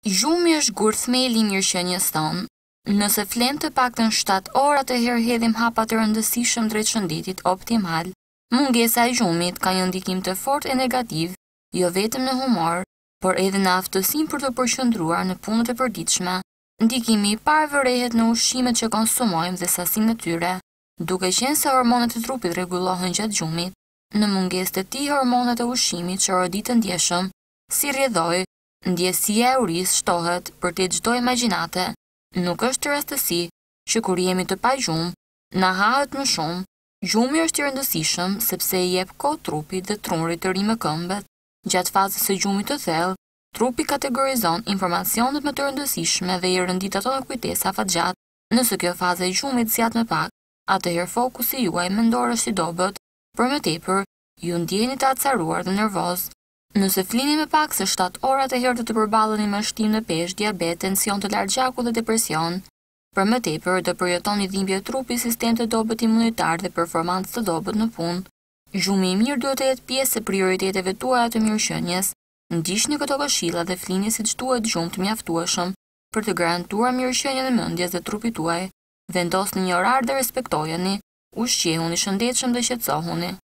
Gjumi është gurthmeli i mirëqenies tonë. Nëse flen të paktën 7 ora të herë hedhim hapa të rëndësishëm drejt shëndetit optimal, mungesa e gjumit ka një ndikim të fortë e negativ, jo vetëm në humor, por edhe në aftësinë për të përqendruar në punët e përditshme. Ndikimi i parë vërehet në ushqimet që konsumojmë dhe sasinë e tyre, duke qenë se hormonet e trupit rregullohen gjatë gjumit. Në mungesë të tij hormonet e ushqimit që roditë ndjeshëm, si rrjedhoi, ndjesia e urisë shtohet për të çdo imagjinate. Nuk është rastësi që kur jemi të pa gjumë, na hahet më shumë. Gjumi është i rëndësishëm sepse i jep kohë trupit dhe trunrit të rimë këmbët. Gjatë fazës së gjumit të thellë, trupi kategorizon informacionet më të rëndësishme dhe i rëndit ato në kujtesa afatgjatë. Nëse kjo fazë e gjumit zjat më pak, atëherë fokusi juaj mendor është i dobët, për më tepër, ju ndjeni të acaruar dhe nervoz. Nëse flini më pak se 7 ora të herë të përballeni me shtim në peshë, diabet, tension të lartë gjaku dhe depresion. Për më tepër, do përjetoni dhimbje trupi, sistem të dobët imunitar dhe performancë të dobët në punë. Gjumi i mirë duhet të jetë pjesë e prioriteteve tuaja të mirëqenies. Ndiqni këto këshilla dhe flini siç duhet gjumë të mjaftueshëm për të garantuar mirëqenien e mendjes dhe trupit tuaj. Vendosni një orar dhe respektojeni. Ushqehuni shëndetshëm dhe qetësohuni.